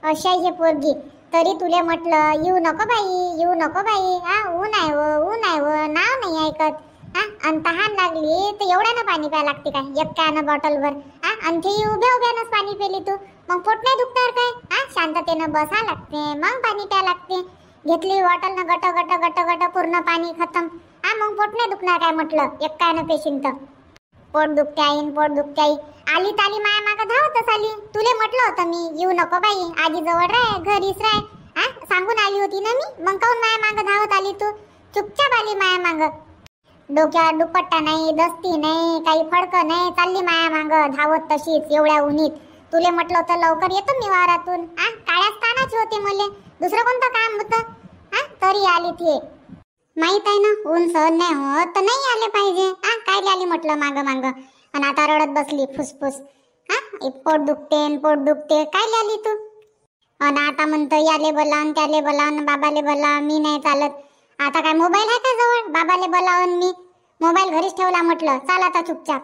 अशा हे पोरगी तरी तुले म्हटलं येऊ नको बाई, येऊ नको बाई. ऊन आहे ऊन आहे नाव नाही ऐकत. आणि तहान लागली तर एवढ्यानं पाणी प्यायला लागते काय? एकट्यानं बॉटलभर. आणि ते उभ्या उभ्यानंच पाणी पेली तू, मग पोट नाही दुखणार काय? शांततेनं बसा लागते, मग पाणी प्यायला लागते. घेतली बॉटलनं गट गट गट गट पूर्ण पाणी खतम. मग पोट नाही दुखणार काय म्हटलं एकट्यानं पेशीन तर? पोट दुखते आईन, पोट दुखते आई. आली ताली माया मागं धावतच आली. तुले म्हटलं होतं मी येऊ नको बाई, आजी जवळ राह, घरीच राह. सांगून आली होती ना मी, मग काऊन माया मागं धावत आली तू? चुपचाप आली माया मागं. डोक्यावर दुपट्टा नाही, दस्ती नाही, काही फडकं नाही, चालली माया मागं धावत तशीच एवढ्या उन्हीत. तुले म्हटलं होतं लवकर येतो मी वावरातून. काळ्याच तानाची होते मले, दुसरं कोणतं काम होतं? तरी आली ती. माहित आहे ना ऊन सहन नाही होत तर नाही आले पाहिजे. काय आली म्हटलं माग माग, आणि आता रडत बसली फुसफुस. पोट दुखते पोट दुखते काय आली तू? आणि आता म्हणतं याले बोलावून त्याले बोलावून बाबाले बोला, मी नाही चालत. आता काय मोबाईल आहे का जवळ? बाबाले बोलावून मी मोबाईल घरीच ठेवला. म्हटलं चाल आता चुपचाप.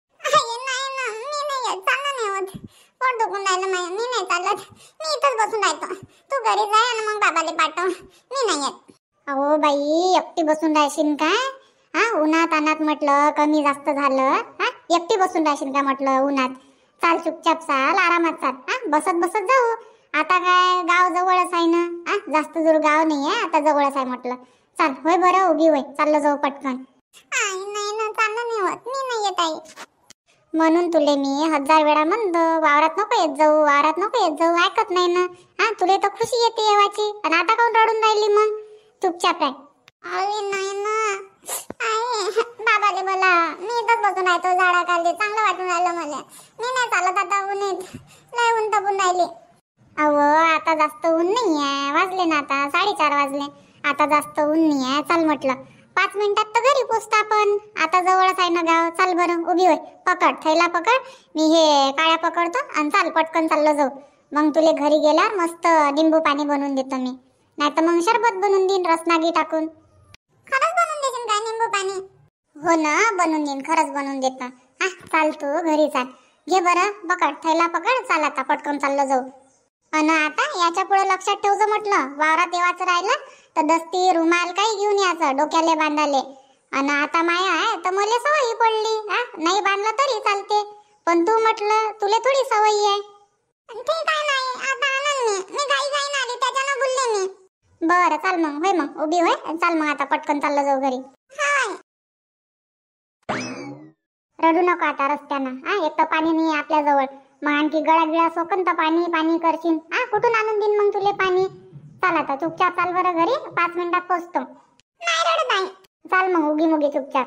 पोट दुखून राहिलं मी नाही चालत, मी इथंच बसून राहतो. तू घरी जाय आणि मग बाबाले पाठव, मी नाही येत. अहो बाई एकटी बसून राहशील काय? उन्हात अनात म्हटलं कमी जास्त झालं. एकटी बसून राहशील का म्हटलं उन्हात? चाल चुपचाप चाल, आरामात चाल. बसत बसत जाऊ. आता काय गाव जवळच आहे ना, जास्त दूर गाव नाही आहे, आता जवळच आहे म्हटलं. चाल होय बरं उभी होय, चाललं जाऊ पटकन. नाही ना चाललं नाही होत, मी नाही येत आई. म्हणून तुले मी 1000 वेळा म्हणतो वावरात नको येत जाऊ, वावरात नको येत जाऊ, ऐकत नाही ना. तुले तर खुशी येते येवाची, आणि आता काऊन रडून राहिली मग? चुपचाप राह. अरे नाही ना आई, बाबाले बोला, मी इथंच बसून राहतो झाडाखाली, चांगलं वाटून राहिलं मला. मी नाही चालत आता उन्हीत, लय ऊन तापून राहिली. अहो आता जास्त ऊन नाही आहे, वाजले ना आता 4:30 वाजले. आता जास्त ऊन नाही आहे, चल म्हटलं 5 मिनिटात तर घरी पोचतो आपण. आता जवळच आहे ना गाव. चाल बरं उभी होय, पकड थैला पकड, मी हे काळ्या पकडतो आणि चाल पटकन चाललो जाऊ. मग तुले घरी गेल्यावर मस्त लिंबू पाणी बनवून देतो मी, नाही तर मग शरबत बनवून देईन रसनागी टाकून. खरंच बनवून देशील काय लिंबू पाणी? हो ना बनवून देईन, खरंच बनवून देतो. चाल तू घरी चाल, घे बरं पकड थैला पकड, चाल आता पटकन चाललो जाऊ. आणि आता याच्या पुढे लक्षात ठेवजो म्हटलं, वावरात येवाचं राहिलं तर दस्ती रुमाल काही घेऊन यायचं डोक्याले बांधाले. आणि आता माया आहे तर मला सवयी पडली, नाही बांधलं तरी चालते, पण तू म्हटलं तुले थोडी सवयी आहे. ठीक आहे नाही आता आनंद मी घाई घाई आली त्याच्यानं बोलले मी. बरं चाल मग होय, मग उभी होय, चाल मग आता पटकन चाललं जाऊ घरी. रडू नको आता रस्त्यानं. एक तर पाणी नाही आपल्या जवळ, मग आणखी गळा गिळा सोकन तर पाणी पाणी करशील. कुठून आणून देईन मग तुले पाणी? चाल आता चुपचाप चाल बरं घरी, 5 मिनिटात पोहोचतो. नाही रडत आहे, चाल मग उगी मुगी चुपचाप.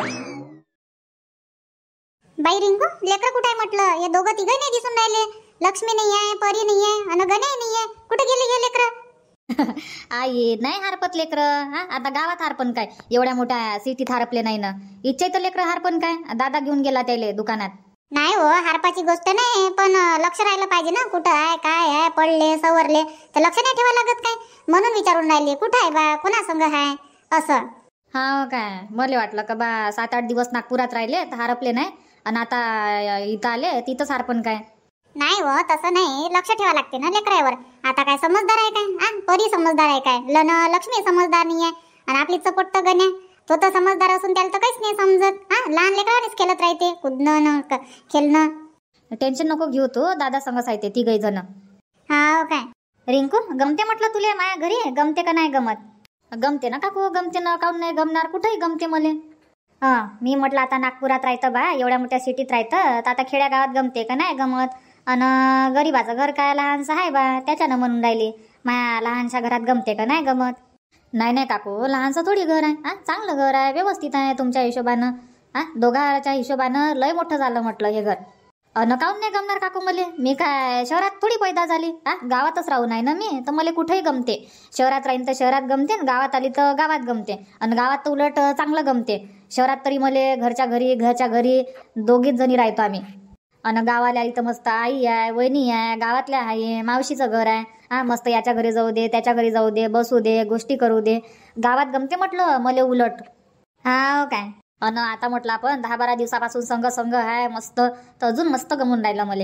बाई रिंकू लेकर कुठे आहे म्हटलं? हे दोघं तिघं नाही दिसून राहिले. लक्ष्मी नाही आहे, परी नाही आहे, आणि गणेश नाही आहे. कुठे गेले हे लेकर? आई नाही हारपत लेकर. आता गावात हारपण काय, एवढ्या मोठ्या सिटीत हारपले नाही ना. इच्छा तर लेकर हारपण काय, दादा घेऊन गेला त्याले दुकानात. नाही हो हारपाची गोष्ट नाही, पण लक्ष राहिलं पाहिजे ना, कुठं आहे काय आहे, पडले सवरले तर लक्ष नाही ठेवा लागत काय? म्हणून विचारून राहिले कुठं आहे बा, कोणा संग आहे असं. हा काय मला वाटलं का बा 7-8 दिवस नागपुरात राहिले तर हारपले नाही, आणि आता इथं आले तिथंच हारपण काय? नाही हो तसं नाही, लक्ष ठेवा लागते ना लेकरावर. आता काय समजदार आहे काय? परी समजदार आहे काय? लक्ष्मी समजदार नाही आहे, आणि आपली चपट गण्या तो तर समजदार असून त्याला तर काहीच नाही समजत. लहान लेकरावरच खेळत राहते, कुदणं खेळणं. टेन्शन नको घेऊ तू, दादा संगच आहे ते तिघही जण. हा काय रिंकू गमते म्हटलं तुले माया घरी? गमते का नाही गमत? गमते ना काकू, गमते ना, काऊन नाही गमणार, कुठेही गमते मले. मी म्हटलं आता नागपुरात राहतं बा, एवढ्या मोठ्या सिटीत राहतं तर आता खेड्या गावात गमते का नाही गमत? आणि गरीबाचं घर काय लहानसं आहे बा, त्याच्यानं म्हणून राहिली माया लहानशा घरात गमते का नाही गमत? नाही नाही काकू लहानसं थोडी घर आहे, चांगलं घर आहे, व्यवस्थित आहे तुमच्या हिशोबानं. दोघांच्या हिशोबानं लय मोठं झालं म्हटलं हे घर. अन काऊन नाही गमणार काकू मले? मी काय शहरात थोडी पैदा झाली, गावातच राहून आहे ना मी, तर मला कुठेही गमते. शहरात राहीन तर शहरात गमते, गावात आली तर गावात गमते, आणि गावात तर उलट चांगलं गमते. शहरात तरी मला घरच्या घरी दोघीच जणी राहतो आम्ही, आणि गावाला आली तर मस्त आई आहे, वहिनी आहे, गावातल्या आहे, मावशीचं घर आहे. मस्त याच्या घरी जाऊ दे, त्याच्या घरी जाऊ दे, बसू दे, गोष्टी करू दे, गावात गमते म्हटलं मला उलट. हा काय अन आता म्हटलं आपण 10-12 दिवसापासून संघ आहे मस्त, तर अजून मस्त गमून राहिलं मला.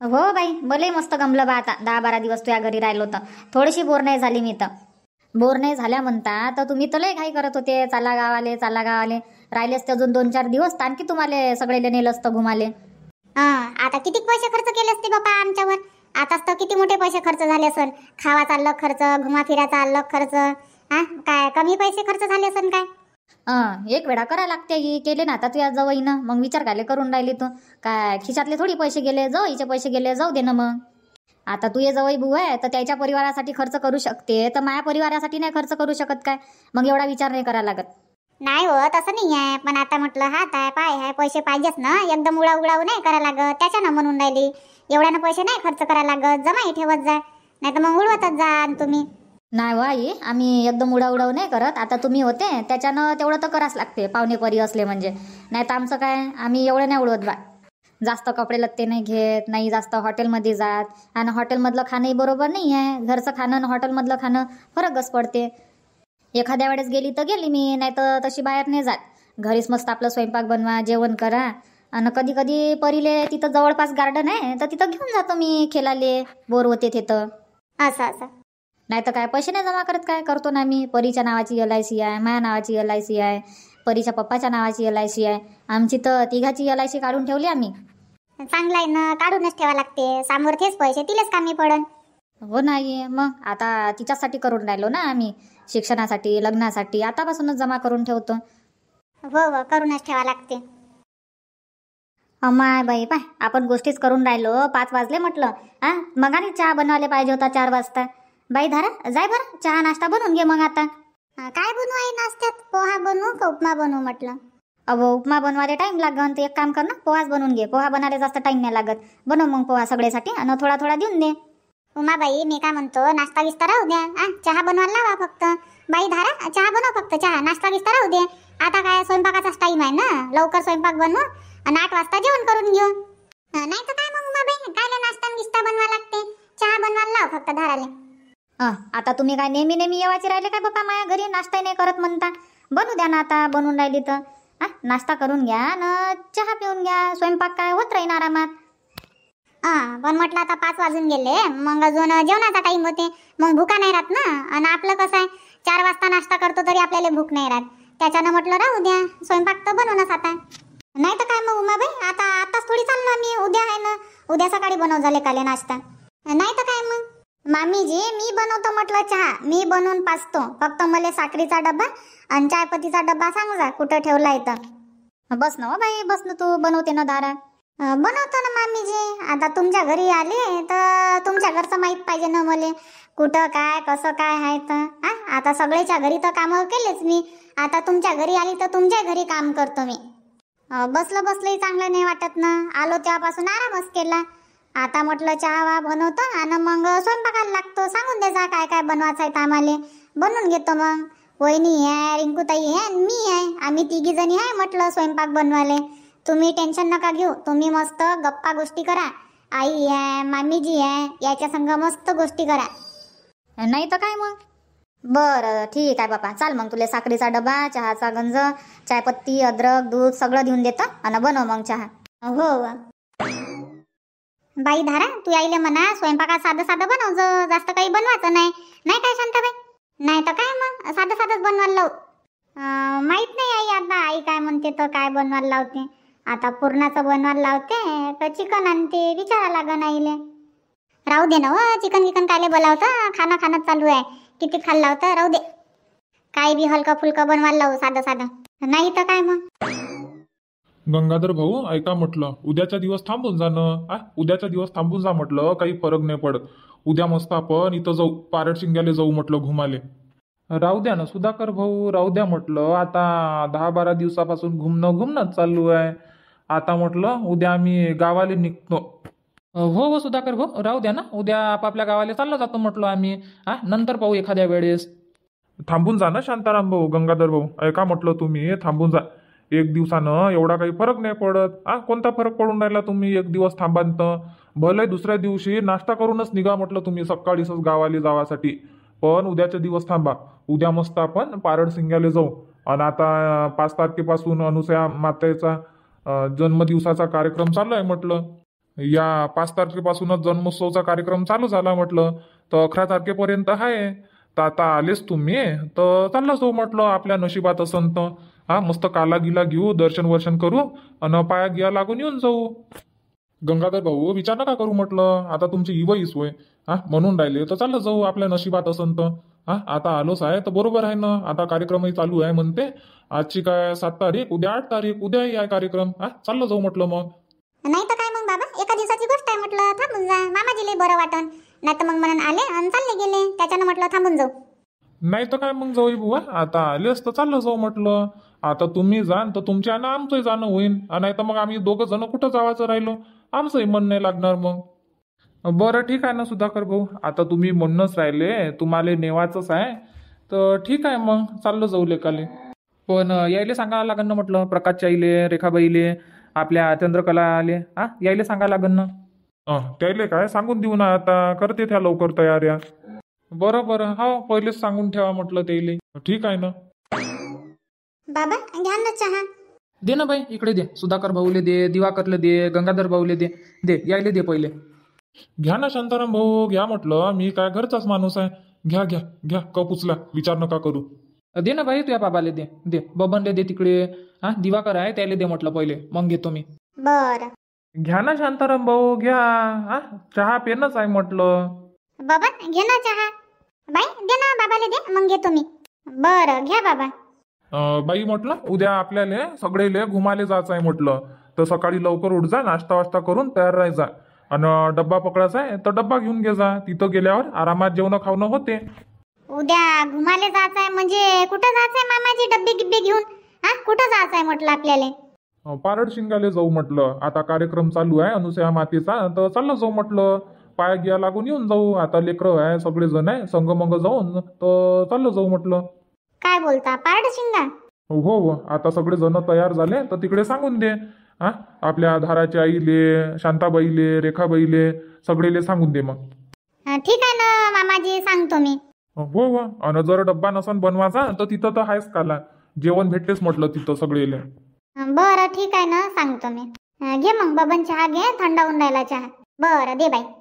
हो बाई, मलाही मस्त गमलं बा. आता 10-12 दिवस तुझ्या घरी राहिलो तर थोडीशी बोर नाही झाली मी तर. बोर नाही झाल्या म्हणता तर तुम्ही तर लय घाई करत होते, चाला गावाले चाला गावाले. राहिलेच ते अजून 2-4 दिवस तर आणखी तुम्हाला सगळेले नेलं असतं घुमाले. आता किती पैसे खर्च केले असते बाबा आमच्यावर. आताच तर किती मोठे पैसे खर्च झाले असन. खावाचा अलग खर्च, घुमा फिरायचा अलग खर्च. काय कमी पैसे खर्च झाले असन काय? एक वेळा करा लागते ही, केले ना आता तुझ्या जवळीनं. मग विचार काले करून राहिली तू? काय खिशातले थोडी पैसे गेले, जवळीचे पैसे गेले, जाऊ दे ना मग. आता तू ये जवळ बुवा आहे तर त्याच्या परिवारासाठी खर्च करू शकते, तर माझ्या परिवारासाठी नाही खर्च करू शकत काय? मग एवढा विचार नाही करायला लागत. नाही हो, तसं नाही आहे. पण आता म्हटलं हात आहे पाय आहे, पैसे पाहिजेच ना. एकदम उडाऊ नाही करायला लागत. त्याच्यानं म्हणून राहिली. एवढ्यानं पैसे नाही खर्च करायला लागत. जमाही ठेवत जा, नाही तर मग उडवतच जा तुम्ही. नाही वा आई, आम्ही एकदम उडाव नाही करत. आता तुम्ही होते त्याच्यानं तेवढं तर करावंच लागते, पाहुणे परी असले म्हणजे. नाही तर आमचं काय, आम्ही एवढं नाही उडवत बा. जास्त कपडे लत्ते नाही घेत, नाही जास्त हॉटेलमध्ये जात. आणि हॉटेलमधलं खाणंही बरोबर नाही आहे. घरचं खाणं आणि हॉटेलमधलं खाणं फरकच पडते. एखाद्या वेळेस गेली तर गेली मी, नाही तर तशी बाहेर नाही जात. घरीच मस्त आपलं स्वयंपाक बनवा, जेवण करा. आणि कधी कधी परीले तिथं जवळपास गार्डन आहे तर तिथं घेऊन जातो मी खेळाले, बोर होते तिथं. असं नाही तर काय, पैसे नाही जमा करत काय? करतो ना मी. परीच्या नावाची LIC आहे, माझ्या नावाची LIC आहे, परीच्या पप्पाच्या नावाची LIC आहे. आमची तर तिघाची LIC काढून ठेवली आम्ही. चांगलं आहे ना, काढूनच ठेवा लागते. समोर तेच पैसे तिलेच कामी पडन. हो नाही मग, आता तिच्यासाठी करून राहिलो ना आम्ही. शिक्षणासाठी, लग्नासाठी आतापासूनच जमा करून ठेवतो. हो, करूनच ठेवा लागते. अम्माय बाई पाय, आपण गोष्टीच करून राहिलो. 5 वाजले म्हटलं. मग आणि चहा बनवायला पाहिजे होता 4 वाजता. बाई धारा जाय बरं, चहा नाश्ता बनवून घे मग आता. काय बनवू आहे नाश्त्यात? पोहा बनवू का उपमा बनवू म्हटलं? उपमा बनवायला टाइम लागन तर एक काम कर ना, पोहाच बनवून घे. पोहा बनायला जास्त टाइम नाही लागत. बनव मग पोहा सगळ्यासाठी आणि थोडा थोडा देऊन दे. उमाबाई, मी काय म्हणतो, नाश्ता विस्ता राहू द्या. चहा बनवायला लावा फक्त. बाई धारा, चहा बनव फक्त. चहा नाश्ता विस्ता राहू दे. आता काय स्वयंपाकाचाच टाइम आहे ना. लवकर स्वयंपाक बनवू आणि 8 वाजता जेवण करून घेऊ. नाही तर काय मग उमाबाई, कायला नाश्ता विस्ता बनवा लागते. चहा बनवायला लाव फक्त धाराले. आता तुम्ही काय नेहमी येवाचे राहिले काय बाबा माझ्या घरी? नाश्ता नाही करत म्हणता. बनू द्या ना आता, बनवून राहिली तर. नाश्ता करून घ्या न चहा पिऊन घ्या. स्वयंपाक काय होत राहीन आरामात. पण म्हटलं आता 5 वाजून गेले, मग अजून जेवणाचा टाइम होते. मग भुका नाही राहत ना. आणि आपलं कसं आहे, 4 वाजता नाश्ता करतो तरी आपल्याला भूक नाही राहत. त्याच्यानं म्हटलं राहू द्या, स्वयंपाक तर बनवूनच आता. नाही तर काय मग उमाबाई, आताच थोडी चाललो मी. उद्या आहे ना, उद्या सकाळी बनव झाले काले नाश्ता. नाही तर काय मग मामीजी, मी बनवतो म्हटलं चहा. मी बनवून पाचतो. फक्त मला साखरीचा डब्बा आणि चायपत्तीचा डब्बा सांग जा कुठं ठेवला इथं. बस ना बाई, बस ना, तू बनवते ना दारा. बनवतो ना मामीजी. आता तुमच्या घरी आले तर तुमच्या घरचं माहित पाहिजे ना मला, कुठं काय कसं काय आहे तर. आता सगळ्याच्या घरी तर कामं केलेच मी. आता तुमच्या घरी आली तर तुमच्या घरी काम करतो मी. बसलंही चांगलं नाही वाटत ना. आलो तेव्हापासून आरामच केला. आता म्हटलं चहा बनवतो आणि मग स्वयंपाकाला लागतो. सांगून दे जा काय काय बनवायचं आहे तर आम्हाला बनवून घेतो. मग वहिनी आहे, रिंकूताई आहे आणि मी आहे. आम्ही 3 जणी आहे म्हटलं स्वयंपाक बनवायला. तुम्ही टेन्शन नका घेऊ. तुम्ही मस्त गप्पा गोष्टी करा. आई आहे, मामीजी आहे, याच्या संग मस्त गोष्टी करा. नाही तर काय मग. बरं ठीक आहे बापा, चाल मग. तुला साखरेचा डबा, चहाचा गंज, चायपत्ती, अद्रक, दूध सगळं देऊन देतो आणि बनव मग चहा. हो बाई धारा, तू आईले म्हणा स्वयंपाकात साधं बनव, जास्त काही बनवायचं नाही. नाही काय शांताबाई? नाही तर काय मग, साधंच बनवायला लावू. माहित नाही आई, आता आई काय म्हणते तर काय बनवायला लावते. आता पुरणाचं बनवायला लावते तर चिकन आणते, विचारा लागन आईले. राहू दे ना हो, चिकन कायले बोलावतं. खाणं चालू आहे. किती खाल्ला होता, राहू दे. काय बी हलका फुलका बनवायला लावू साधं. नाही तर काय मग. गंगाधर भाऊ, ऐका म्हटलं, उद्याचा दिवस थांबून जा ना. उद्याचा दिवस थांबून जा म्हटलं, काही फरक नाही पडत. उद्या मस्त आपण इथं जाऊ, पारड शिंग्याला जाऊ म्हटलं घुमाले. राहू द्या ना सुधाकर भाऊ, राहू द्या म्हटलं. आता 10-12 दिवसापासून घुमणंच चालू आहे. आता म्हटलं उद्या आम्ही गावाला निघतो. हो सुधाकर भाऊ, राहू द्या ना. उद्या आपापल्या गावाला चाललं जातो म्हटलं आम्ही. नंतर पाहू एखाद्या वेळेस. थांबून जा ना शांताराम भाऊ, गंगाधर भाऊ, ऐका म्हटलं तुम्ही थांबून जा. 1 दिवसानं एवढा काही फरक नाही पडत. कोणता फरक पडून राहिला? तुम्ही 1 दिवस थांबांत भले दुसऱ्या दिवशी नाश्ता करूनच निघा म्हटलं तुम्ही सकाळीच गावाला जावासाठी. पण उद्याचा दिवस थांबा. उद्या मस्त आपण पारड सिंग्याला जाऊ. आणि आता 5 तारखेपासून अनुसया मातेचा जन्मदिवसाचा कार्यक्रम चालू आहे म्हटलं. या 5 तारखेपासूनच जन्मोत्सवचा कार्यक्रम चालू झाला म्हटलं, तर 11 तारखेपर्यंत आहे. तर आता आलेच तुम्ही, तर चाललं जाऊ म्हटलं आपल्या नशिबात असन तर. हा, मस्त काला गिला घेऊ, दर्शन वर्शन करू आणि पाया गिया लागून येऊन जाऊ. गंगाधर भाऊ विचार नका करू म्हटलं, आता तुमची इवई सोय. हा, म्हणून राहिले तर चाललं जाऊ आपल्या नशिबात असन तर. हा, आता आलोच आहे तर बरोबर आहे ना. आता कार्यक्रमही चालू आहे म्हणते. आजची काय 7 तारीख, उद्या 8 तारीख, उद्याही आहे कार्यक्रम. हा, चाललं जाऊ म्हटलं मग. नाही तर काय मग बाबा, एका दिवसाची गोष्ट आहे म्हटलं, थांबून जा, मामाजीले बरं वाटन. नाही तर मग म्हणून आले आणि चालले गेले, त्याच्यानं म्हटलं थांबून जाऊ. नाही तर काय मग जाऊ बुवा, आता आलेच तर चाललं जाऊ म्हटलं. आता तुम्ही जाण तर तुमच्या ना आमचंही जाणं होईल, नाही तर मग आम्ही दोघं जण कुठं जावायचं राहिलो, आमचंही मन नाही लागणार मग. बरं ठीक आहे ना सुधाकर भाऊ, आता तुम्ही म्हणूनच राहिले, तुम्हाला नेवाचंच आहे तर ठीक आहे मग चाललं जाऊ लेकाले. पण यायले सांगायला लागन ना म्हटलं, प्रकाशच्या आईले, रेखाबाईले, आपल्या चंद्रकला आले, हा यायले सांगायला लागन ना. त्याले काय सांगून देऊ ना, आता करते त्या लवकर तयाऱ्या. बरं बरं, हो पहिलेच सांगून ठेवा म्हटलं त्याले. ठीक आहे ना. बाबा घ्या ना चहा. दे ना बाई, इकडे दे. सुधाकर भाऊले दे, दिवाकरले दे, गंगाधर भाऊले दे, दे यायले दे पहिले. घ्या ना शांताराम भाऊ, घ्या म्हटलं, मी काय घरचाच माणूस आहे. घ्या घ्या घ्या, कप उचला, विचार नका करू. दे ना बाई, तुझ्या बाबाले दे, दे बबनले दे तिकडे. हा, दिवाकर आहे त्याले दे म्हटलं पहिले, मग घेतो मी. बरं घ्या ना शांताराम भाऊ घ्या. हा, चहा पेनच आहे म्हटलं. बाबा घे ना चहा. बाई दे ना बाबाले दे, मग घेतो मी. बरं घ्या बाबा. बाई म्हटलं, उद्या आपल्याला सगळेले घुमाले जायचं आहे म्हटलं, तर सकाळी लवकर उठ जा, नाश्ता वास्ता करून तयार राहायचा आणि डब्बा पकडायचा आहे तर डब्बा घेऊन घे जा. तिथं गेल्यावर आरामात जेवण खावणं होते. उद्या घुमाले जायचंय म्हणजे कुठं जायचंय मामाजी, डब्बे गिब्बे घेऊन? हा, कुठं जायचंय म्हटलं आपल्याला? पारड शिंगाले जाऊ म्हटलं, आता कार्यक्रम चालू आहे अनुसया मातेचा, तर चाललं जाऊ म्हटलं, पाया गिया लागून येऊन जाऊ. आता लेकरं आहे, सगळे जण आहे, संगमंग जाऊन तर चाललं जाऊ म्हटलं. काय बोलता, पारडशिंगा? हो हो, आता सगळे जण तयार झाले तर तिकडे सांगून दे. हा, आपल्या धाराच्या आईले, शांताबाईले, रेखाबाईले सगळेले सांगून दे मग. ठीक आहे ना मामाजी, सांगतो मी. हो हो, आणि जर डब्बा नसन बनवायचा तर तिथं तर आहेच काला, जेवण भेटतेच म्हटलं तिथं सगळेले. बरं ठीक आहे ना, सांगतो मी. घे मग बबन चहा घे, थंड होऊन राहिला चहा. बरं दे बाई.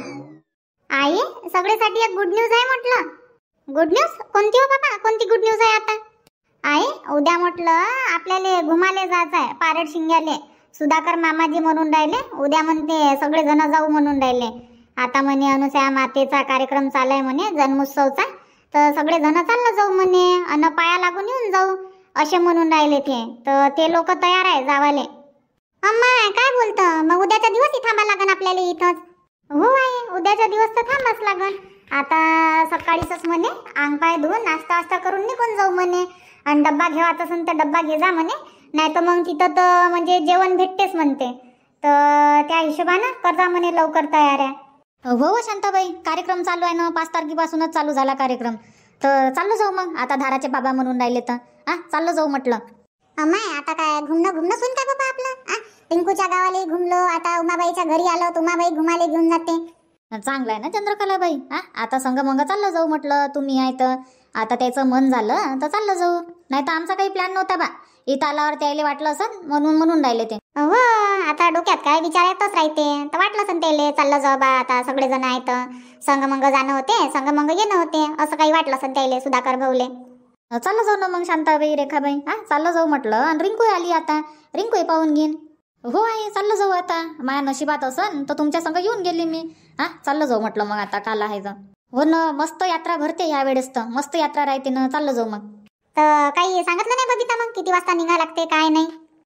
आई, सगळ्यासाठी एक गुड न्यूज आहे म्हटलं. गुड न्यूज कोणती हो बाबा, कोणती गुड न्यूज आहे आता? आई, उद्या म्हटलं आपल्याला घुमाले जायचं आहे पारड शिंग्याले. सुधाकर मामाजी म्हणून राहिले, उद्या म्हणते सगळे जण जाऊ म्हणून राहिले. आता म्हणे अनुसया मातेचा कार्यक्रम चालाय म्हणे, जन्मोत्सवचा, तर सगळे जण चाललं जाऊ म्हणे आणि पाया लागून येऊन जाऊ असे म्हणून राहिले ते. तर ते लोक तयार आहे जावाले. अम्मा काय बोलतं, मग उद्याचा दिवस थांबा लागन आपल्याला इथंच? हो आई, उद्याचा दिवस तर थांबाच लागन. आता सकाळीच म्हणे अंग पाय धुवून नाश्ता वास्ता करून निघून जाऊ म्हणे, आणि डब्बा घेवायचा असेल तर डब्बा घे जा म्हणे, नाही तर मग तिथं तर म्हणजे जेवण भेटतेच म्हणते, तर त्या हिशोबानं करजा म्हणे लवकर तयाऱ्या. हो शांताबाई, कार्यक्रम चालू आहे ना, 5 तारखेपासूनच चालू झाला कार्यक्रम, तर चाललो जाऊ मग. आता धाराचे बाबा म्हणून राहिले तर हा, चाललो जाऊ म्हटलं. अम्माय आता काय घुमणं सुन काय बाबा आपलं? टिंकूच्या गावाला घुमलो, आता उमाबाईच्या घरी आलो, उमाबाई घुमाले घेऊन जाते. चांगलं आहे ना चंद्रकलाबाई. हा, आता संगमंग चाललं जाऊ म्हटलं, तुम्ही आहे तर आता त्याचं मन झालं तर चाललं जाऊ, नाही तर आमचा काही प्लॅन नव्हता बा. इथं आल्यावर त्याला वाटलं असं म्हणून राहिले ते. हो, आता डोक्यात काय विचार येतच राहते, तर वाटलं असं त्याला चाललं जाऊ बा, आता सगळे जण आहेत, संगमंग जाणं होते, संगमंग येणं होते, असं काही वाटलं असं त्याला सुधाकर भाऊले. चाललं जाऊ ना मग शांताबाई, रेखाबाई. हा, चाललं जाऊ म्हटलं. आणि रिंकू आली आता, रिंकू पाहून घेईन. हो आहे, चाललं जाऊ आता. माझ्या नशिबात असन तर तुमच्या संग येऊन गेली मी. हा, चाललं जाऊ म्हटलं मग, आता काल आहे तर. हो ना, मस्त यात्रा भरते या वेळेस, तर मस्त यात्रा राहते ना, चाललं जाऊ मग. तर काही सांगितलं नाही बबिता मग किती वाजता निघा लागते काय नाही?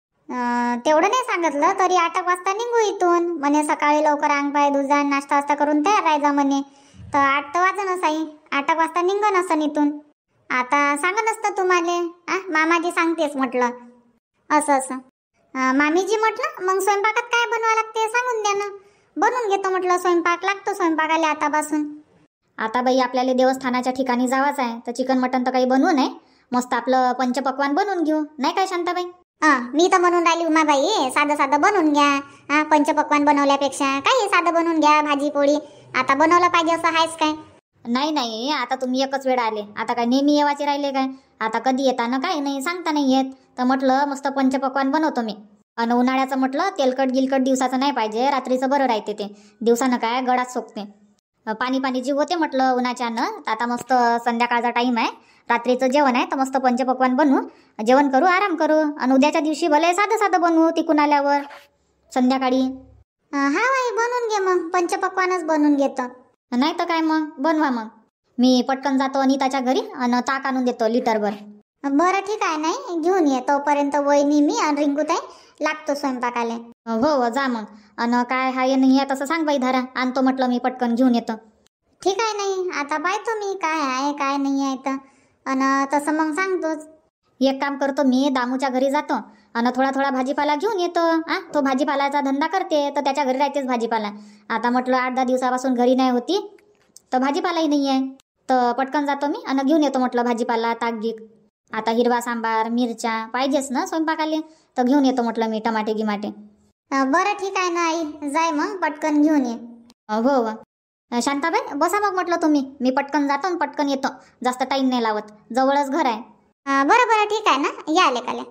तेवढं नाही सांगितलं, तरी 8 वाजता निघू इथून म्हणे. सकाळी लवकर अंग पाय धुजा, नाश्ता वास्ता करून तयार राहायचा म्हणे, तर 8 तर वाजनच आई, 8 वाजता निघन असं इथून. आता सांगत असतं तुम्हाला, मामाजी सांगतेस म्हटलं असं. मामीजी म्हटलं मग स्वयंपाकात काय बनवावं लागते सांगून द्या ना, बनवून घेतो म्हटलं. स्वयंपाक लागतो स्वयंपाकाला आतापासून. आता बाई आपल्याला देवस्थानाच्या ठिकाणी जावाचं आहे, तर चिकन मटन तर काही बनवू नये, मस्त आपलं पंचपक्वान बनवून घेऊ, नाही काय शांताबाई? मी तर म्हणून राहिली उमाबाई, साधं बनवून घ्या. पंचपक्वान बनवल्यापेक्षा काही साधं बनवून घ्या, भाजी पोळी. आता बनवलं पाहिजे असं आहेच काय? नाही, आता तुम्ही एकच वेळ आले, आता काय नेहमी येवाचे राहिले काय? आता कधी येता ना, काही नाही सांगता नाही येत, तर म्हटलं मस्त पंचपक्वान बनवतो मी. आणि उन्हाळ्याचं म्हटलं तेलकट गिलकट दिवसाचं नाही पाहिजे, रात्रीचं बरं राहते ते. दिवसानं काय गळात सोकते. पाणी पाणी जीव होते म्हटलं उन्हाच्यानं. तर आता मस्त संध्याकाळचा टाईम आहे, रात्रीचं जेवण आहे, तर मस्त पंचपक्वान बनवू, जेवण करू, आराम करू. आणि उद्याच्या दिवशी भले साधं साधं बनवू तिकून आल्यावर संध्याकाळी. हा बाई बनवून घे मग, पंचपक्वानच बनवून घेतो. नाही तर काय मग बनवा. मग मी पटकन जातो अनिताच्या घरी आणि ताक आणून देतो लिटरभर. बरं ठीक आहे, नाही घेऊन ये. तोपर्यंत वहिनी मी आणि रिंकूताई लागतो स्वयंपाकाले. हो जा मग. आणि काय हाय नाही आहे तसं सांग बाई धारा, आणतो म्हटलं मी पटकन घेऊन येतो. ठीक आहे, नाही आता पाहतो मी काय आहे काय नाही आहे तर, आणि तसं मग सांगतोच. एक काम करतो मी, दामूच्या घरी जातो आणि थोडा थोडा भाजीपाला घेऊन येतो. तो भाजीपालाचा धंदा करते तर त्याच्या घरी राहतेच भाजीपाला. आता म्हटलं 8-10 दिवसापासून घरी नाही होती तर भाजीपालाही नाही आहे, तर पटकन जातो मी आणि घेऊन येतो म्हटलं भाजीपाला, ताकगीक. आता हिरवा सांबार मिरच्या पाहिजेच ना स्वयंपाकाले, तर घेऊन येतो म्हटलं मी टमाटे गिमाटे. बरं ठीक आहे ना आई, जाय मग पटकन घेऊन ये. हो शांताबाई बसा मग म्हटलं तुम्ही, मी पटकन जातो आणि पटकन येतो, जास्त टाईम नाही लावत, जवळच घर आहे. बरं ठीक आहे ना, या आले काले.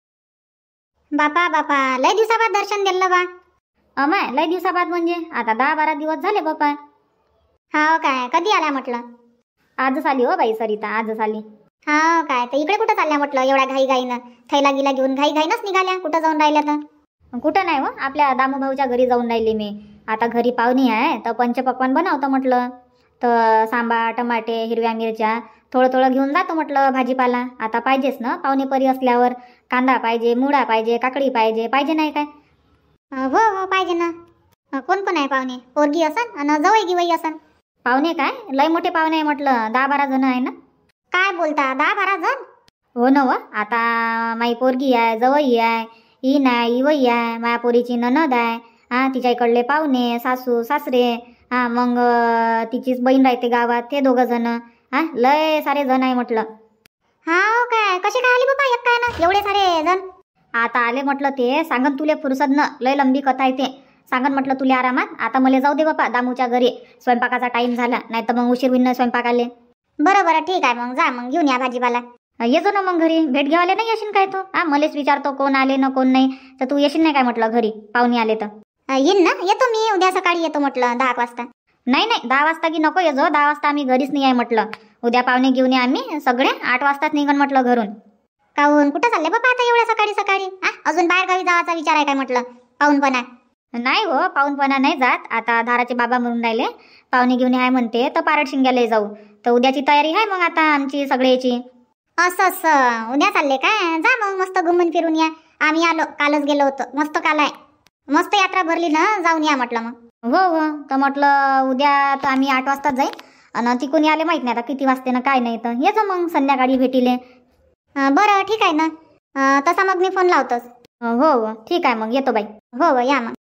बापा लय दिवसाबाद दर्शन दिलं बा. अमाय लय दिवसाबाद म्हणजे आता 10-12 दिवस झाले बापा. हा काय, कधी आल्या म्हटलं? आजच आली हो बाई सरिता, आजच आली. हा काय, तर इकडे कुठं चालल्या म्हटलं एवढ्या घाईघाईनं? थैला गिला घेऊन घाईघाईनच निघाल्या, कुठं जाऊन राहिल्या तर? कुठं नाही हो, आपल्या दामूभाऊच्या घरी जाऊन राहिली मी. आता घरी पाहुणी आहे तर पंचपक्वान बनवतो म्हटलं, तर सांबार टमाटे हिरव्या मिरच्या थोडं थोडं घेऊन जातो म्हटलं भाजीपाला. आता पाहिजेच ना पाहुणेपरी असल्यावर, कांदा पाहिजे, मुळा पाहिजे, काकडी पाहिजे नाही काय? हो पाहिजे ना. कोण कोण आहे पाहुणे? पोरगी असन आणि जवळ गिवई असन. पाहुणे काय लय मोठे पाहुणे आहे म्हटलं, 10-12 जण आहे ना. काय बोलता, 10-12 जण? हो ना. आता माई पोरगी आहे, जवई आहे, ही नाही इवई आहे, माया पोरीची ननद आहे, तिच्या इकडले पाहुणे, सासू सासरे, मग तिचीच बहीण राहते गावात, ते 2 जण, लय सारे जण आहे म्हटलं. हा काय, कसे काय आले बाबा एक काय ना एवढे सारे जण? आता आले म्हटलं ते सांगन तुले फुरसत न, लय लंबी कथा आहे ते, सांगन म्हटलं तुले आरामात. आता मला जाऊ दे बापा दामूच्या घरी, स्वयंपाकाचा टाइम झाला, नाही तर मग उशीर होईन स्वयंपाकाले. बरं ठीक आहे, मग जा मग घेऊन या भाजीपाला. येतो ना मग घरी, भेट घ्यावाले नाही येशील काय तू? मलेच विचारतो कोण आले ना कोण नाही, तर तू येशील नाही काय म्हटलं घरी पाहुणे आले तर? येईन ना, येतो मी उद्या सकाळी येतो म्हटलं 10 वाजता. नाही 10 वाजता की नको येजो, 10 वाजता आम्ही घरीच नाही आहे म्हटलं. उद्या पाहुणे घेऊन या आम्ही सगळे, 8 वाजताच निघन म्हटलं घरून. काहून, कुठं चालले बाबा आता एवढ्या सकाळी? अजून बाहेर गावी जायचा विचार आहे काय म्हटलं? पाहुणपणा नाही हो, पाहुणपणा नाही जात. आता धाराचे बाबा म्हणून राहिले पाहुणे घेऊन आहे म्हणते, तर पारड शिंग्याला जाऊ, तर उद्याची तयारी आहे मग आता आमची सगळ्याची. असं उद्या चालले काय? जा मग मस्त घुमून फिरून या. आम्ही आलो, कालच गेलो होतो, मस्त काल आहे, मस्त यात्रा भरली ना, जाऊन या म्हटलं मग. हो तर म्हटलं उद्या तर आम्ही 8 वाजताच जाईल, आणि तिकून आले माहित नाही आता किती वाजते ना काय नाही, तर येतो मग संध्याकाळी भेटीले. बरं ठीक आहे ना, तसा मग मी फोन लावतोच. हो ठीक आहे मग येतो बाई. हो या मग.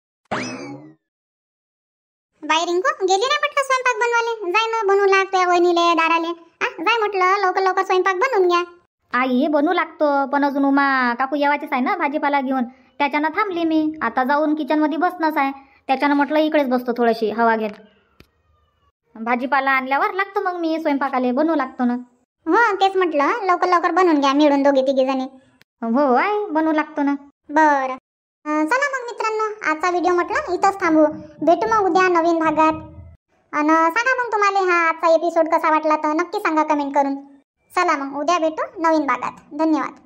बाई रिंकू गेली नाही म्हटलं स्वयंपाक बनवाले? जाय ना, बनवू लागते वहिनीले दाराले. जाय म्हटलं लवकर स्वयंपाक बनवून घ्या. आई बनवू लागतो, पण अजून उमा काकू येवायचीच आहे ना भाजीपाला घेऊन, त्याच्यानं थांबली मी. आता जाऊन किचन मध्ये बसणंच आहे, त्याच्यानं म्हटलं इकडेच बसतो थोडीशी हवा घेत. भाजीपाला आणल्यावर लागतो मग मी स्वयंपाकाले, बनवू लागतो ना. हो तेच म्हटलं, लवकर बनवून घ्या मिळून 2-3 जणी. हो आई बनवू लागतो ना. बरं चला मग मित्रांनो, आजचा व्हिडिओ म्हटलं इथंच थांबू. भेटू मग उद्या नवीन भागात. आणि सांगा मग तुम्हाला हा आजचा एपिसोड कसा वाटला तर नक्की सांगा कमेंट करून. चला मग उद्या भेटू नवीन भागात. धन्यवाद.